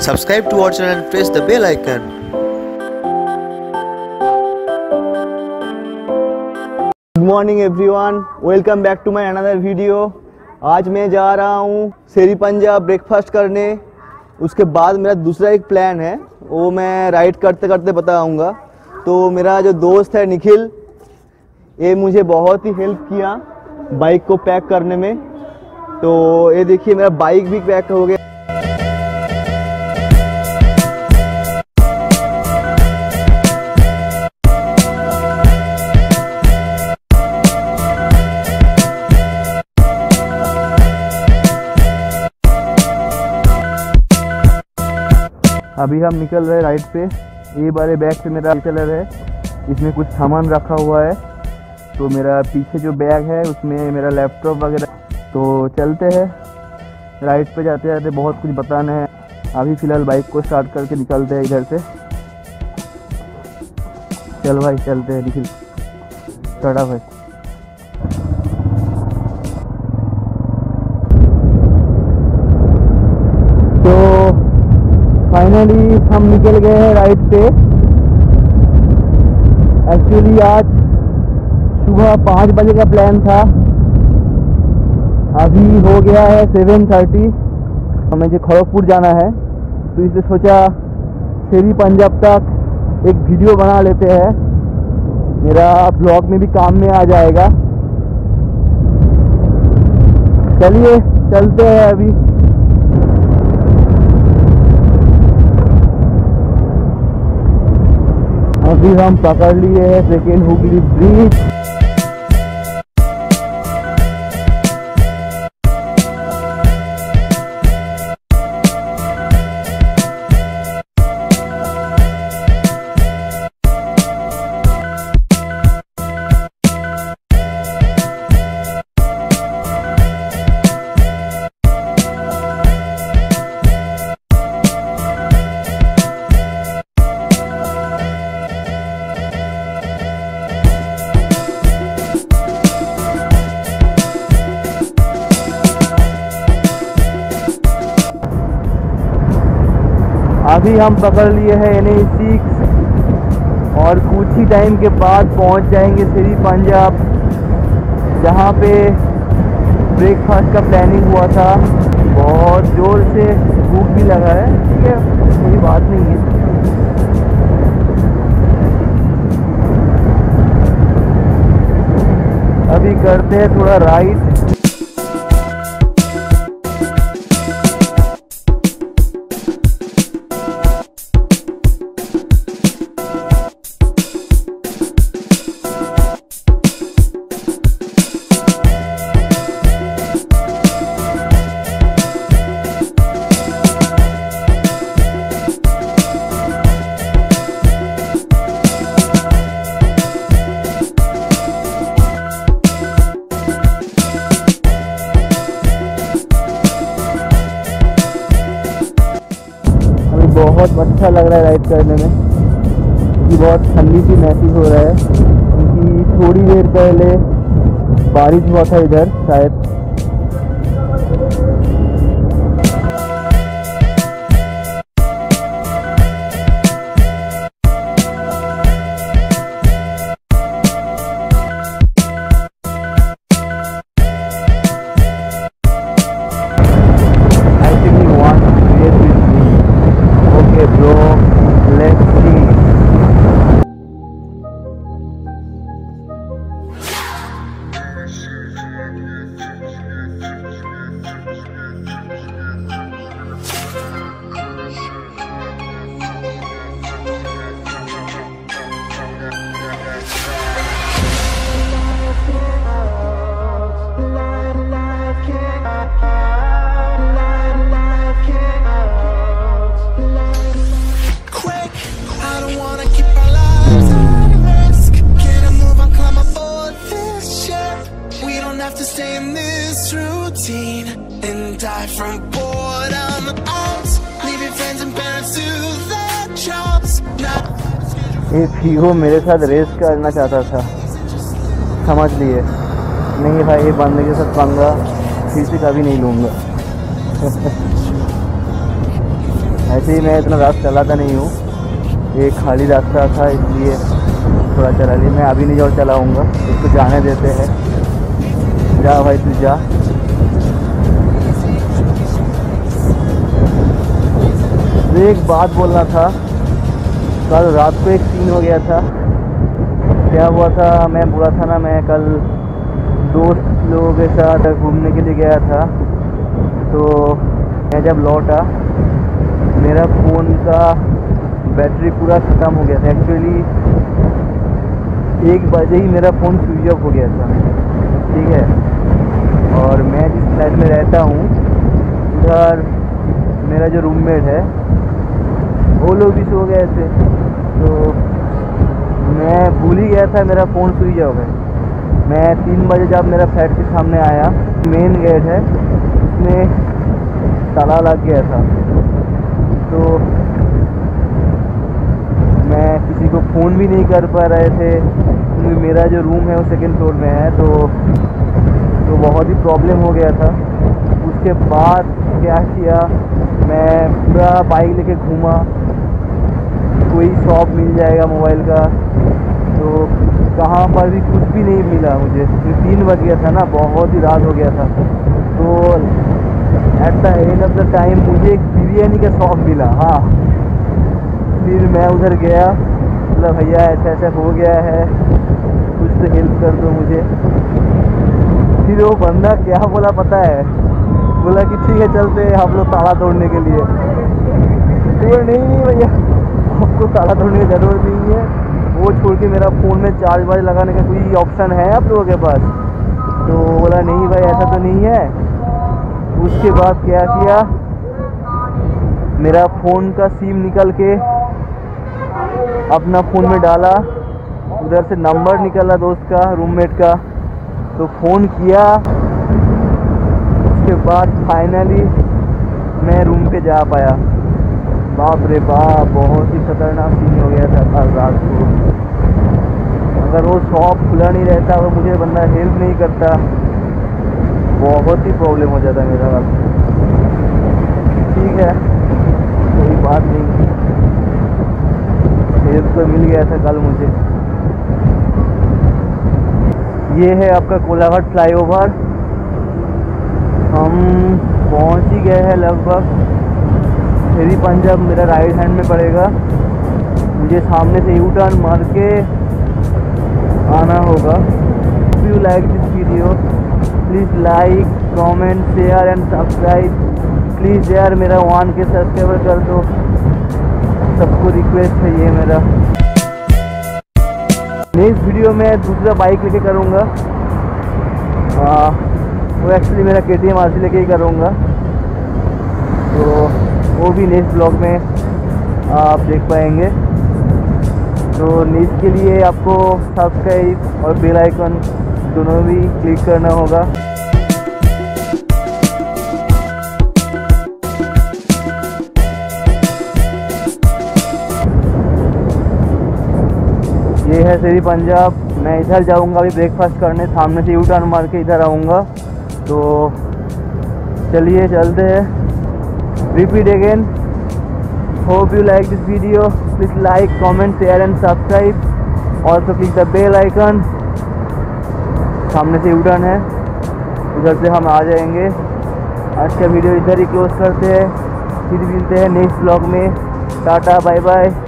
Subscribe to our channel and press the bell icon. Good morning everyone, welcome back to my another video. आज मैं जा रहा हूँ शेरी Punjab breakfast करने। उसके बाद मेरा दूसरा एक प्लान है, वो मैं राइड करते करते बताऊँगा। तो मेरा जो दोस्त है निखिल, ये मुझे बहुत ही हेल्प किया बाइक को पैक करने में। तो ये देखिए मेरा बाइक भी पैक हो गया। अभी हम निकल रहे राइड पे। ये वाले बैग पे मेरा चलर है, इसमें कुछ सामान रखा हुआ है। तो मेरा पीछे जो बैग है उसमें मेरा लैपटॉप वगैरह। तो चलते हैं राइड पे, जाते जाते बहुत कुछ बताना है। अभी फ़िलहाल बाइक को स्टार्ट करके निकलते हैं इधर से। चल भाई चलते हैं, निखिल चढ़ा भाई। फाइनली हम निकल गए हैं राइड पे। एक्चुअली आज सुबह 5 बजे का प्लान था, अभी हो गया है 7:30। हमें जो खड़गपुर जाना है, तो इसलिए सोचा शेरी पंजाब तक एक वीडियो बना लेते हैं, मेरा ब्लॉग में भी काम में आ जाएगा। चलिए चलते हैं। अभी हम पकड़ लिए हैं सेकेंड हुगली ब्रिज। अभी हम पकड़ लिए हैं NH6 और कुछ ही टाइम के बाद पहुंच जाएंगे शेरी पंजाब, जहां पे ब्रेकफास्ट का प्लानिंग हुआ था। बहुत ज़ोर से भूख भी लगा है, ठीक है, कोई बात नहीं है। अभी करते हैं थोड़ा राइड। बहुत अच्छा लग रहा है राइड करने में, क्योंकि बहुत ठंडी सी महसूस हो रहा है। क्योंकि थोड़ी देर पहले बारिश हुआ था इधर शायद। ये फीगो मेरे साथ रेस करना चाहता था, समझ लिए। नहीं भाई, ये बंदे के साथ पंगा फिर से कभी नहीं लूँगा। ऐसे ही मैं इतना रास्ता चलाता नहीं हूँ, ये खाली रास्ता था इसलिए थोड़ा चला लिया। मैं अभी नहीं और चलाऊँगा, उसको जाने देते हैं। जा भाई तू जा। तो एक बात बोलना था, कल रात को एक सीन हो गया था। क्या हुआ था, मैं बोला था ना, मैं कल दोस्त लोगों के साथ घूमने के लिए गया था। तो मैं जब लौटा मेरा फ़ोन का बैटरी पूरा ख़त्म हो गया था। एक्चुअली 1 बजे ही मेरा फ़ोन स्विच ऑफ हो गया था, ठीक है। और मैं जिस फ्लैट में रहता हूँ उधर मेरा जो रूममेट है वो लोग भी सो गए थे। तो मैं भूल ही गया था मेरा फ़ोन स्विच ऑफ है। मैं 3 बजे जब मेरा फ्लैट के सामने आया, मेन गेट है उसमें ताला लग गया था। तो मैं किसी को फ़ोन भी नहीं कर पा रहे थे क्योंकि मेरा जो रूम है वो 2nd फ्लोर में है। तो बहुत ही प्रॉब्लम हो गया था। उसके बाद क्या किया, मैं पूरा बाइक लेके घूमा, कोई शॉप मिल जाएगा मोबाइल का, तो कहाँ पर भी कुछ भी नहीं मिला मुझे। 3 बज गया था ना, बहुत ही रात हो गया था। तो at the end of the time मुझे एक बिरयानी का शॉप मिला। हाँ, फिर मैं उधर गया, बोला भैया ऐसा ऐसा हो गया है, कुछ तो हेल्प कर दो मुझे। फिर वो बंदा क्या बोला पता है, बोला कि ठीक है चलते हैं हम लोग ताला तोड़ने के लिए। तो नहीं भैया, आपको ताला तोड़ने की ज़रूरत नहीं है, वो छोड़ के मेरा फ़ोन में चार्ज वार्ज लगाने का कोई ऑप्शन है आप लोगों के पास? तो बोला नहीं भाई ऐसा तो नहीं है। उसके बाद क्या किया, मेरा फ़ोन का सिम निकल के अपना फ़ोन में डाला, उधर से नंबर निकला दोस्त का, रूममेट का, तो फ़ोन किया। उसके बाद फाइनली मैं रूम पे जा पाया। बाप रे बाप, बहुत ही खतरनाक सीन हो गया था कल रात को। अगर वो शॉप खुला नहीं रहता, वो मुझे बंदा हेल्प नहीं करता, बहुत ही प्रॉब्लम हो जाता मेरा। बात ठीक है, कोई बात नहीं, हेल्प तो मिल गया था कल मुझे। ये है आपका कोलाघाट फ्लाईओवर। हम पहुंच ही गए हैं लगभग। शेरी पंजाब मेरा राइट हैंड में पड़ेगा, मुझे सामने से यू टर्न मार के आना होगा। If you like this video please like, comment, share and subscribe. Please यार मेरा 1K सब्सक्राइबर कर दो, सबको रिक्वेस्ट है ये मेरा। नेक्स्ट वीडियो में दूसरा बाइक लेके करूँगा, वो एक्चुअली मेरा KTM RC लेके ही करूँगा। तो वो भी नेक्स्ट ब्लॉग में आप देख पाएंगे। तो नेक्स्ट के लिए आपको सब्सक्राइब और बेल आइकन दोनों भी क्लिक करना होगा। ये है शेरी पंजाब। मैं इधर जाऊंगा अभी ब्रेकफास्ट करने, सामने से यू टर्न मार के इधर आऊँगा। तो चलिए चलते हैं। Repeat again, hope you like this video, please like, comment, share and subscribe. Also click the bell icon. सामने से यू टर्न है, उधर से हम आ जाएंगे। आज का वीडियो इधर ही क्लोज करते हैं, फिर मिलते हैं नेक्स्ट ब्लॉग में। Tata bye bye.